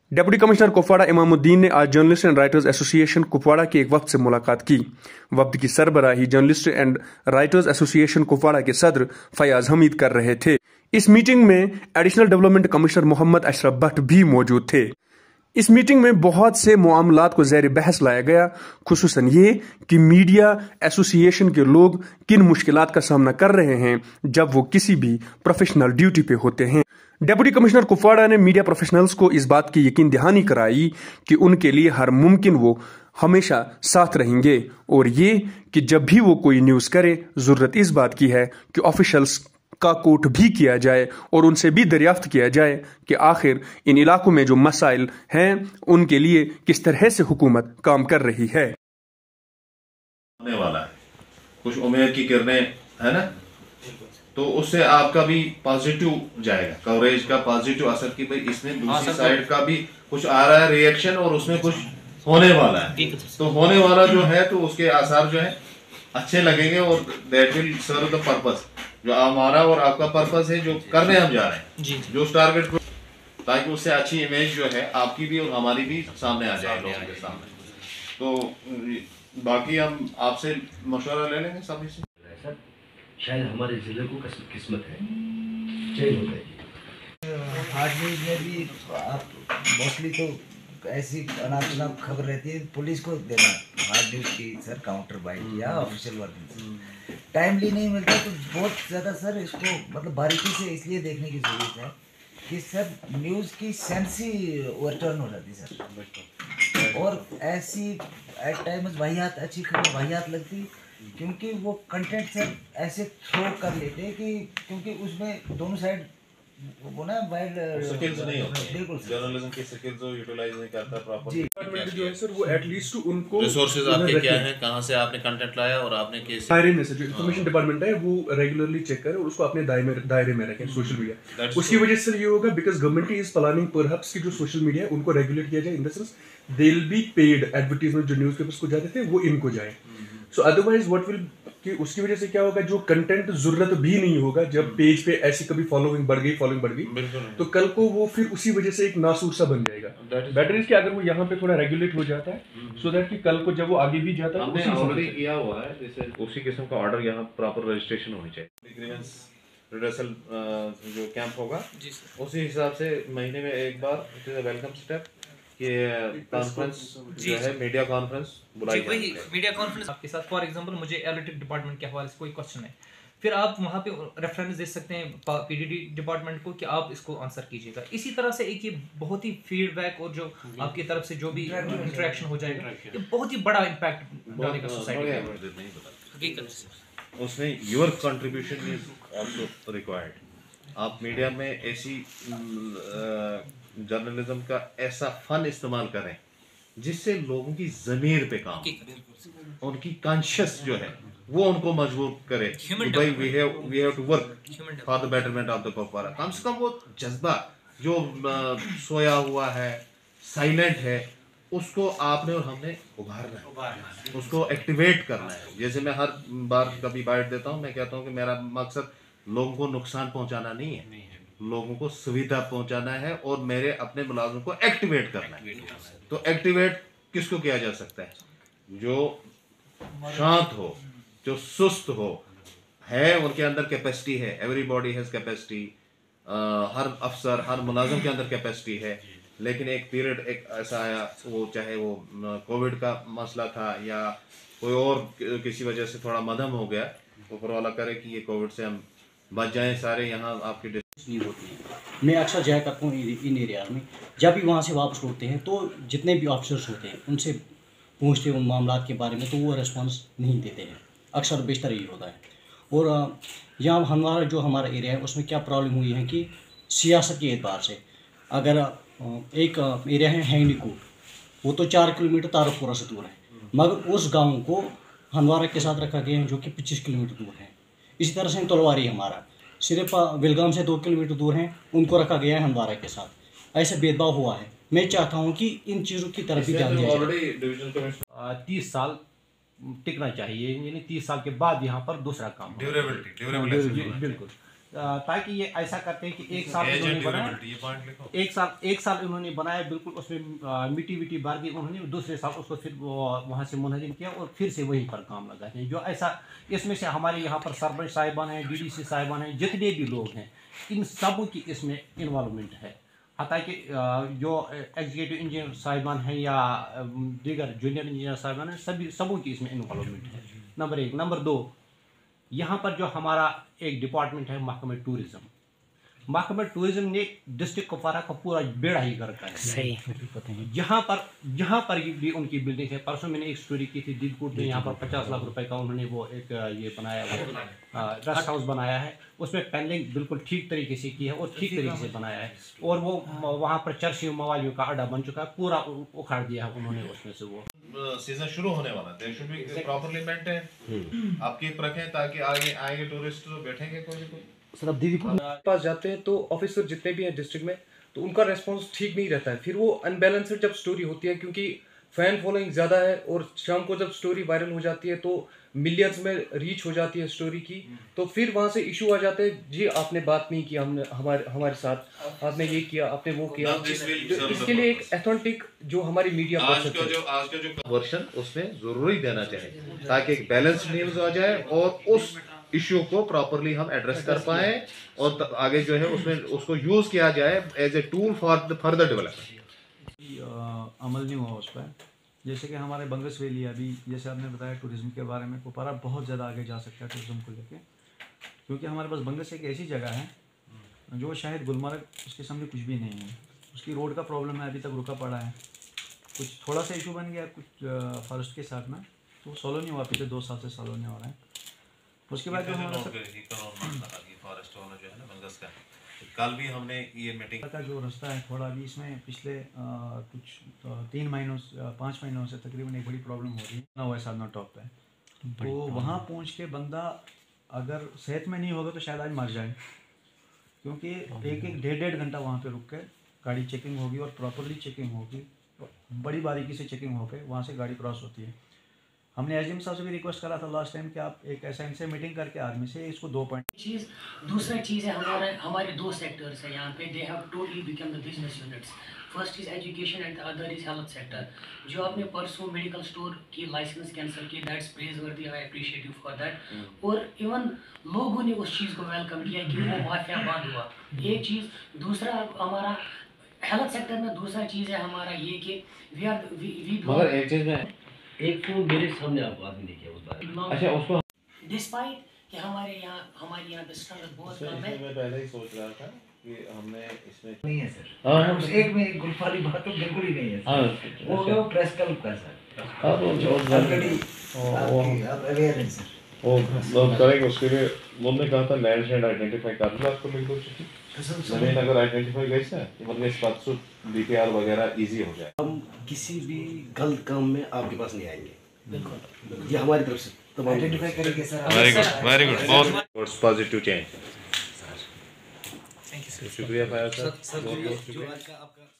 Deputy commissioner Kupwara इमाम दिन ने आज journalist and writers association Kupwara के एक वफ्द से मुलाकात की। वफ्द की सरबराही journalist and writers association Kupwara के सदर फयाज हमीद कर रहे थे। इस मीटिंग में additional development commissioner Mohammad Ashraf Bhat भी मौजूद थे। इस मीटिंग में बहुत से मामलात को ज़ेर बहस लाया गया, खुसूसन ये कि मीडिया एसोसिएशन के लोग किन मुश्किलात का सामना कर रहे हैं जब वो किसी भी प्रोफेशनल ड्यूटी पे होते हैं। डिप्टी कमिश्नर कुपवाड़ा ने मीडिया प्रोफेशनल्स को इस बात की यकीन दहानी कराई कि उनके लिए हर मुमकिन वो हमेशा साथ रहेंगे और ये कि जब भी वो कोई न्यूज़ करे, ज़रूरत इस बात की है कि ऑफिशल्स का कोट भी किया जाए और उनसे भी दरियाफ्त किया जाए कि आखिर इन इलाकों में जो मसाइल हैं उनके लिए किस तरह से हुकूमत काम कर रही है। होने वाला है, कुछ उम्मीद की किरणें है ना, तो उससे आपका भी पॉजिटिव जाएगा, कवरेज का पॉजिटिव असर की भाई इसमें दूसरी साइड का भी कुछ आ रहा है रिएक्शन और उसमें कुछ होने वाला है। तो होने वाला जो है तो उसके आसार जो है अच्छे लगेंगे और that will serve the purpose, जो हमारा और आपका पर्पस है, जो करने हम जा रहे हैं, जो टारगेट को, ताकि उससे अच्छी इमेज जो है आपकी भी और हमारी भी सामने आ जाए लोगों के सामने। तो बाकी हम आपसे मशवरा ले लेंगे सभी से। शायद हमारे जिले को किस्मत है, चेंज हो गई। हार्ड न्यूज में भी आप मोस्टली तो ऐसी अनाप खबर रहती है, पुलिस को देना हार्ड न्यूज की सर काउंटर बाइट या ऑफिशियल वर्किंग टाइमली नहीं मिलता, तो बहुत ज़्यादा सर इसको मतलब बारीकी से इसलिए देखने की ज़रूरत है कि सर न्यूज़ की सेंस ही ओवरटर्न हो जाती है सर, और ऐसी एट टाइम्स वाहियात, अच्छी खबर वाहियात लगती, क्योंकि वो कंटेंट सर ऐसे थ्रो कर लेते हैं कि क्योंकि उसमें दोनों साइड वो ना वाइड स्किल्स नहीं होते, बिल्कुल जर्नलिज्म की स्किल्स जो यूटिलाइज नहीं करता प्रॉपर। डिपार्टमेंट जो है सर वो एटलीस्ट उनको रिसोर्सेज आपके क्या हैं, कहां से आपने कंटेंट लाया और आपने कैसे दायरे में से जो इन्फॉर्मेशन डिपार्टमेंट है वो रेगुलरली चेक करें और उसको अपने दायरे में रखें सोशल मीडिया। उसकी वजह से ये होगा because government is planning perhaps कि जो सोशल मीडिया है उनको रेगुलेट किया जाए, in the sense they will be paid advertisement जो न्यूज़पेपर्स को जाते थे वो इनको जाए। सो अदरवाइज व्हाट विल कि उसकी वजह से क्या होगा, जो कंटेंट जरूरत भी नहीं होगा, जब पेज पे ऐसी कभी फॉलोइंग बढ़ गई तो कल को वो फिर उसी वजह से एक नासूर सा बन जाएगा। बेटर इज कि अगर वो यहाँ पे थोड़ा रेगुलेट हो जाता है सो दैट कि कल को जब वो आगे भी जाता है हमने ऑलरेडी किया हुआ है, जैसे उसी किस्म का ऑर्डर यहाँ प्रॉपर रजिस्ट्रेशन होनी चाहिए। ग्रीवेंस रिड्रेसल जो कैंप होगा उसी हिसाब से महीने में एक बार, it is a welcome step कि कॉन्फ्रेंस जो है मीडिया कॉन्फ्रेंस बुलाई जाए। मीडिया कॉन्फ्रेंस आपके साथ फॉर एग्जांपल मुझे एनालिटिक डिपार्टमेंट के हवाले से कोई क्वेश्चन है, फिर आप वहाँ पे रेफरेंस दे सकते हैं पीडीडी डिपार्टमेंट को कि आप इसको आंसर कीजिएगा। इसी तरह से एक ये बहुत ही फीडबैक और जो आपकी तरफ से जो भी इंटरेक्शन हो जाएगा ये बहुत ही बड़ा इम्पैक्ट डालेगा सोसाइटी में। उसमें your contribution is also required. आप मीडिया में ऐसी जर्नलिज्म का ऐसा फन इस्तेमाल करें जिससे लोगों की ज़मीर पे काम, उनकी कॉन्शियस जो है वो उनको मजबूर करे कि भाई we have to work for the betterment of the Kupwara. कम से कम वो जज्बा जो सोया हुआ है, साइलेंट है, उसको आपने और हमने उभारना है, उसको एक्टिवेट करना है। जैसे मैं हर बार कभी बाइट देता हूँ, मैं कहता हूँ कि मेरा मकसद लोगों को नुकसान पहुँचाना नहीं है, लोगों को सुविधा पहुंचाना है और मेरे अपने मुलाजिम को एक्टिवेट करना है। तो एक्टिवेट किसको किया जा सकता है? जो शांत हो, जो सुस्त हो, है उनके अंदर कैपेसिटी है, एवरीबॉडी हैज कैपेसिटी, हर अफसर हर मुलाजिम के अंदर कैपेसिटी है। लेकिन एक पीरियड एक ऐसा आया, वो चाहे वो कोविड का मसला था या कोई और किसी वजह से थोड़ा मध्यम हो गया, ऊपर वाला करे कि ये कोविड से हम बच जाएं सारे। यहाँ आपकी नहीं होती है। मैं अक्सर जाया करता हूँ इन एरियाज में, जब भी वहाँ से वापस लौटते हैं तो जितने भी ऑफिसर्स होते हैं उनसे पूछते हैं उन मामलात के बारे में, तो वो रिस्पांस नहीं देते हैं, अक्सर बेशतर यही होता है। और यहाँ हमारा एरिया है उसमें क्या प्रॉब्लम हुई है कि सियासत के एतबार से अगर एक एरिया है हैंगनीकोट, वो तो 4 किलोमीटर तारकपुरा से दूर है, मगर उस गाँव को हंदवारा के साथ रखा गया है जो कि 25 किलोमीटर दूर है। इसी तरह से तलवारी हमारा सिर्फ विलगाम से 2 किलोमीटर दूर हैं, उनको रखा गया है हंदवारा के साथ। ऐसा भेदभाव हुआ है। मैं चाहता हूं कि इन चीज़ों की तरफ भी ध्यान दिया जाए। 30 साल टिकना चाहिए, यानी 30 साल के बाद यहाँ पर दूसरा काम ड्यूरेबिलिटी बिल्कुल। ताकि ये ऐसा करते हैं कि एक साल इन्होंने बनाया, एक साल इन्होंने बनाया, बिल्कुल उसमें मिट्टी विट्टी भर दी उन्होंने, दूसरे साल उसको फिर वहाँ से मुनहजिम किया और फिर से वहीं पर काम लगाते हैं। जो ऐसा इसमें से हमारे यहाँ पर सरपंच साहिबान हैं, DDC साहिबान हैं, जितने भी लोग हैं, इन सबों की इसमें इन्वॉल्वमेंट है। हालांकि जो एग्जीक्यूटिव इंजीनियर साहिबान हैं या दीगर जूनियर इंजीनियर साहिबान हैं, सबों की इसमें इन्वॉल्वमेंट है, नंबर 1। नंबर 2, यहाँ पर जो हमारा एक डिपार्टमेंट है महकमा टूरिज़्म, महकमा टूरिज़्म ने डिस्ट्रिक्ट कुपवारा का पूरा बेड़ा ही कर रखा है। सही, यहाँ पर भी उनकी बिल्डिंग है। परसों मैंने एक स्टोरी की थी दीदपुर में, यहाँ पर 50 लाख रुपए का उन्होंने वो एक ये बनाया, रेस्ट हाउस बनाया है, उसमें पैनलिंग बिल्कुल ठीक तरीके से की है और ठीक तरीके से बनाया है, और वो वहाँ पर चर्चियों मवालियों का अड्डा बन चुका है, पूरा उखाड़ दिया है उन्होंने उसमें से। वो सीजन शुरू होने वाला है, शुड बी प्रॉपर्ली मेंटेन, आपकी रखें ताकि आगे आएंगे टूरिस्ट तो बैठेंगे कोई सर। अब दीदी पास जाते हैं तो ऑफिसर जितने भी हैं डिस्ट्रिक्ट में, तो उनका रेस्पॉन्स ठीक नहीं रहता है। फिर वो अनबैलेंस्ड जब स्टोरी होती है, क्योंकि फैन फॉलोइंग ज़्यादा है, और शाम को जब स्टोरी वायरल हो जाती है तो मिलियंस में रीच हो जाती है स्टोरी की, तो फिर वहाँ से इशू आ जाते हैं, जी आपने बात नहीं किया, हमने हमारे साथ आपने ये किया, आपने वो किया। इसके लिए एक ऑथेंटिक जो हमारी मीडिया आज का जो वर्जन उसमें जरूरी देना चाहिए, ताकि एक बैलेंस्ड न्यूज आ जाए और उस इश्यू को प्रॉपरली हम एड्रेस कर पाए, और आगे जो है उसमें उसको यूज किया जाए as a tool for the further development. अमल नहीं हुआ उस पर। जैसे कि हमारे बंगस वैली, अभी जैसे आपने बताया टूरिज़्म के बारे में, कुपवारा बहुत ज़्यादा आगे जा सकता है टूरिज़्म को लेके, क्योंकि हमारे पास बंगस एक ऐसी जगह है जो शायद गुलमर्ग उसके सामने कुछ भी नहीं है। उसकी रोड का प्रॉब्लम है, अभी तक रुका पड़ा है, कुछ थोड़ा सा इशू बन गया कुछ फॉरेस्ट के साथ में, तो सॉल्व नहीं हुआ, पिछले 2 साल से सॉल्व नहीं हो रहा है। उसके बाद जो हमारा फॉरेस्ट वाला जो है ना बंगस का, कल भी हमने ये मीटिंग का जो रास्ता है थोड़ा भी इसमें पिछले कुछ 5 महीनों से तकरीबन एक बड़ी प्रॉब्लम हो रही है ना, वैसा ना टॉप पे, तो वहाँ पहुँच के बंदा अगर सेहत में नहीं होगा तो शायद आज मर जाए, क्योंकि एक 1.5 घंटा वहाँ पे रुक के गाड़ी चेकिंग होगी और प्रॉपरली चेकिंग होगी, बड़ी बारीकी से चेकिंग होकर वहाँ से गाड़ी क्रॉस होती है। हमने एसडीएम साहब से भी रिक्वेस्ट करा था लास्ट टाइम कि आप एक ऐसा इनसे मीटिंग करके आदमी से इसको 2 पॉइंट। दूसरा चीज़ है हमारे 2 सेक्टर्स है यहाँ पे, they have totally become the business units. First is education and the other is health sector. जो आपने परसों मेडिकल स्टोर की लाइसेंस कैंसिल की, that's praiseworthy, I appreciate you for that. और इवन लोगों ने उस चीज़ को वेलकम किया कि वो माफिया बंद हुआ, एक चीज़। दूसरा हमारा हेल्थ सेक्टर में दूसरा चीज़ है हमारा ये कि मगर एक चीज़ में एक फोन मेरे सामने आपको आदमी ने किया उस बार, अच्छा उसको डिस्पाइट कि हमारे यहाँ पे स्ट्रगल बहुत कम है। मैं पहले ही सोच रहा था कि हमने इसमें नहीं है सर, एक में गुल्फ वाली बात तो बिल्कुल ही नहीं है। वो प्रेस क्लब का सर, जो ऑलरेडी आप अवेयर हैं सर, वो लोग करेंगे। उसके लिए उन्होंने कहा था लैंड शेड आइडेंटिफाई कर लो, आपको बिल्कुल जमीन अगर आइडेंटिफाई गई से मतलब इस बात से डीपीआर वगैरह इजी हो जाए। हम किसी भी गलत काम में आपके पास नहीं आएंगे, बिल्कुल, ये हमारी तरफ से तमाम आइडेंटिफाई करेंगे सर। वेरी गुड बहुत पॉजिटिव चेंज। थैंक यू, शुक्रिया फयाज सर।